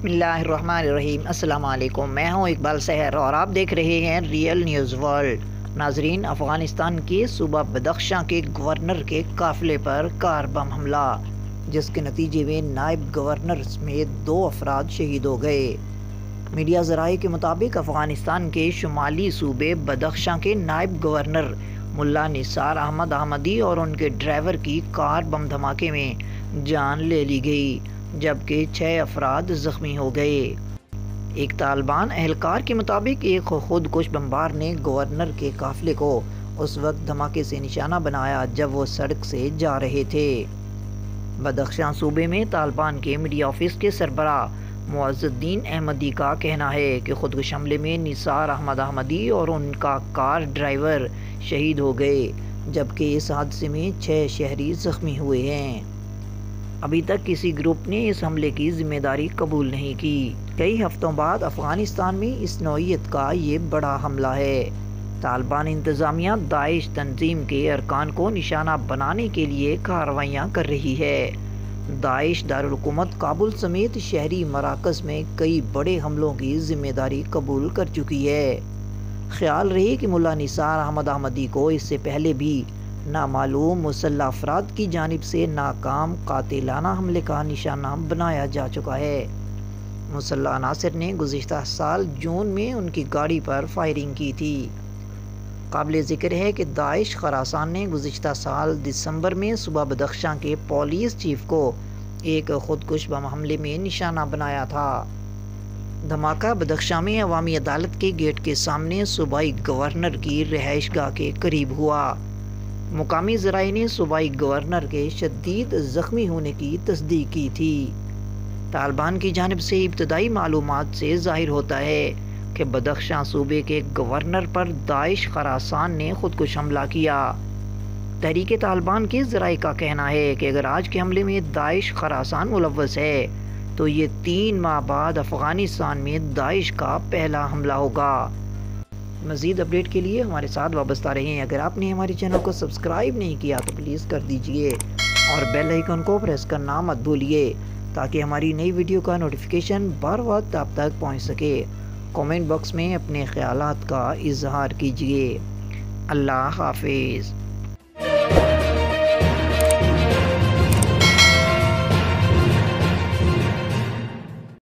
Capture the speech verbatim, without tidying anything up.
اللہ الرحمن الرحیم۔ السلام علیکم، میں ہوں اقبال سحر اور آپ دیکھ رہے ہیں ریئل نیوز ورلڈ۔ ناظرین، افغانستان کے صوبہ بدخشاں کے گورنر کے قافلے پر کار بم حملہ، جس کے نتیجے میں نائب گورنر سمیت دو افراد شہید ہو گئے۔ میڈیا ذرائع کے مطابق افغانستان کے شمالی صوبے بدخشاں کے نائب گورنر ملا نثار احمد احمدی اور ان کے ڈرائیور کی کار بم دھماکے میں جان لے لی گئی، جبکہ چھ افراد زخمی ہو گئے۔ ایک طالبان اہلکار کے مطابق ایک خود کش بمبار نے گورنر کے قافلے کو اس وقت دھماکے سے نشانہ بنایا جب وہ سڑک سے جا رہے تھے۔ بدخشاں صوبے میں طالبان کے میڈیا آفس کے سربراہ معز الدین احمدی کا کہنا ہے کہ خودکش حملے میں نثار احمد احمدی اور ان کا کار ڈرائیور شہید ہو گئے، جبکہ اس حادثے میں چھ شہری زخمی ہوئے ہیں۔ ابھی تک کسی گروپ نے اس حملے کی ذمہ داری قبول نہیں کی۔ کئی ہفتوں بعد افغانستان میں اس نوعیت کا یہ بڑا حملہ ہے۔ طالبان انتظامیہ داعش تنظیم کے ارکان کو نشانہ بنانے کے لیے کارروائیاں کر رہی ہے۔ داعش دارالحکومت کابل سمیت شہری مراکز میں کئی بڑے حملوں کی ذمہ داری قبول کر چکی ہے۔ خیال رہے کہ ملا نثار احمد احمدی کو اس سے پہلے بھی نامعلوم مسلح افراد کی جانب سے ناکام قاتلانہ حملے کا نشانہ بنایا جا چکا ہے۔ مسلح عناصر نے گزشتہ سال جون میں ان کی گاڑی پر فائرنگ کی تھی۔ قابل ذکر ہے کہ داعش خراسان نے گزشتہ سال دسمبر میں صوبہ بدخشاں کے پولیس چیف کو ایک خودکش بم حملے میں نشانہ بنایا تھا۔ دھماکہ بدخشاں میں عوامی عدالت کے گیٹ کے سامنے صوبائی گورنر کی رہائش گاہ کے قریب ہوا۔ مقامی ذرائع نے صوبائی گورنر کے شدید زخمی ہونے کی تصدیق کی تھی۔ طالبان کی جانب سے ابتدائی معلومات سے ظاہر ہوتا ہے کہ بدخشاں صوبے کے گورنر پر داعش خراسان نے خودکش حملہ کیا۔ تحریک طالبان کے ذرائع کا کہنا ہے کہ اگر آج کے حملے میں داعش خراسان ملوث ہے تو یہ تین ماہ بعد افغانستان میں داعش کا پہلا حملہ ہوگا۔ مزید اپڈیٹ کے لیے ہمارے ساتھ وابستہ رہیں۔ اگر آپ نے ہمارے چینل کو سبسکرائب نہیں کیا تو پلیز کر دیجئے اور بیل آئیکن کو پریس کرنا مت بھولیے تاکہ ہماری نئی ویڈیو کا نوٹیفیکیشن بر وقت آپ تک پہنچ سکے۔ کامنٹ باکس میں اپنے خیالات کا اظہار کیجئے۔ اللہ حافظ۔